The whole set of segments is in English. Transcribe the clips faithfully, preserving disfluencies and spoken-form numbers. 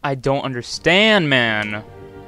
I don't understand, man.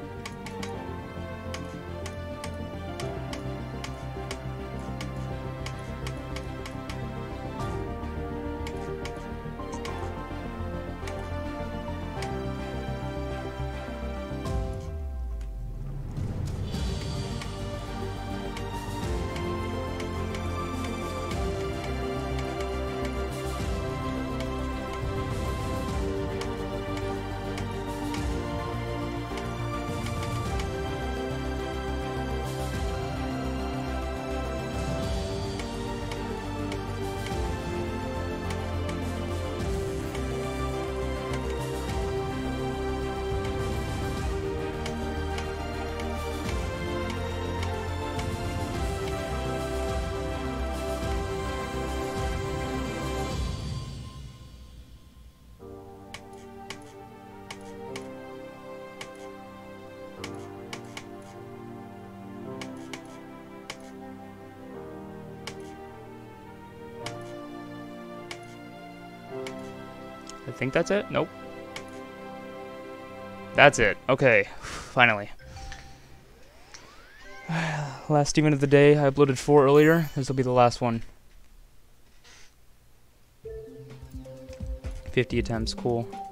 I think that's it. Nope. That's it. Okay. Finally. Last Demon of the day. I uploaded four earlier. This will be the last one. fifty attempts. Cool.